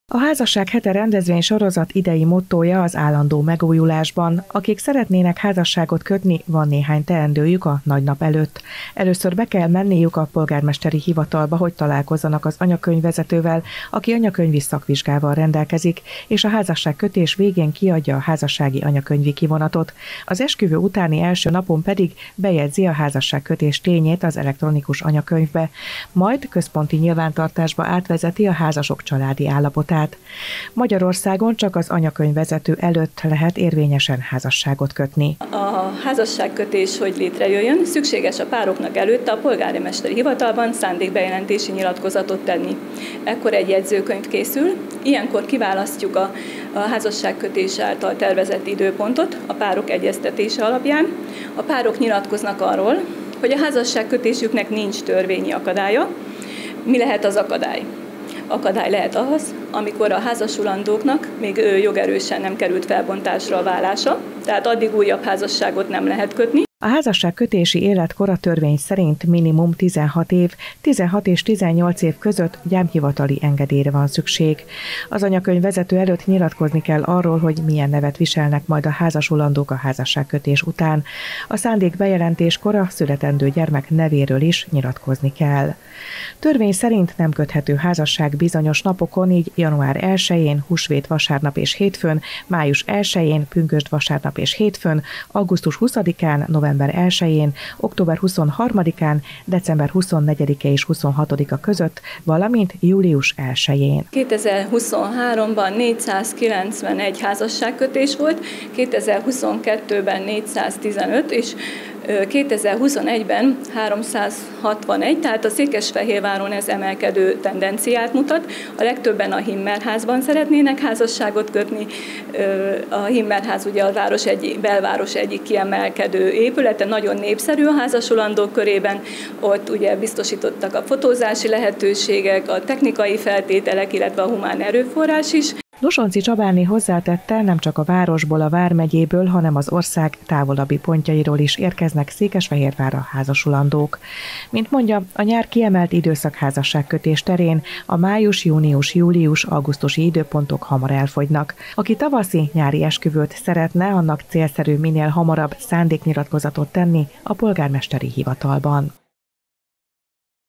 A Házasság hete rendezvény sorozat idei mottója az állandó megújulásban. Akik szeretnének házasságot kötni, van néhány teendőjük a nagy nap előtt. Először be kell menniük a polgármesteri hivatalba, hogy találkozzanak az anyakönyvvezetővel, aki anyakönyvi szakvizsgával rendelkezik, és a házasságkötés végén kiadja a házassági anyakönyvi kivonatot. Az esküvő utáni első napon pedig bejegyzi a házasságkötés tényét az elektronikus anyakönyvbe, majd központi nyilvántartásba átvezeti a házasok családi állapotát. Magyarországon csak az anyakönyvvezető előtt lehet érvényesen házasságot kötni. A házasságkötés, hogy létrejöjjön, szükséges a pároknak előtte a polgármesteri hivatalban szándékbejelentési nyilatkozatot tenni. Ekkor egy jegyzőkönyv készül, ilyenkor kiválasztjuk a házasságkötés által tervezett időpontot a párok egyeztetése alapján. A párok nyilatkoznak arról, hogy a házasságkötésüknek nincs törvényi akadálya. Mi lehet az akadály? Akadály lehet az, amikor a házasulandóknak még jogerősen nem került felbontásra a vállása, tehát addig újabb házasságot nem lehet kötni. A házasságkötési életkor a törvény szerint minimum 16 év, 16 és 18 év között gyámhivatali engedélyre van szükség. Az anyakönyvvezető előtt nyilatkozni kell arról, hogy milyen nevet viselnek majd a házasulandók a házasságkötés után. A szándékbejelentéskor a születendő gyermek nevéről is nyilatkozni kell. Törvény szerint nem köthető házasság bizonyos napokon, így január 1-én, húsvét vasárnap és hétfőn, május 1-én, pünkösd vasárnap és hétfőn, augusztus 20-án, november 1-én, október 23-án, december 24-e és 26-a között, valamint július 1-én. 2023-ban 491 házasságkötés volt, 2022-ben 415 és 2021-ben 361, tehát a Székesfehérváron ez emelkedő tendenciát mutat. A legtöbben a Himmelházban szeretnének házasságot kötni. A Himmelház ugye a belváros egyik kiemelkedő épülete, nagyon népszerű a házasulandók körében. Ott ugye biztosítottak a fotózási lehetőségek, a technikai feltételek, illetve a humán erőforrás is. Losonczy Csabáné hozzátette, nem csak a városból, a vármegyéből, hanem az ország távolabbi pontjairól is érkeznek Székesfehérvárra házasulandók. Mint mondja, a nyár kiemelt időszak házasságkötés terén a május, június, július, augusztusi időpontok hamar elfogynak. Aki tavaszi, nyári esküvőt szeretne, annak célszerű minél hamarabb szándéknyilatkozatot tenni a polgármesteri hivatalban.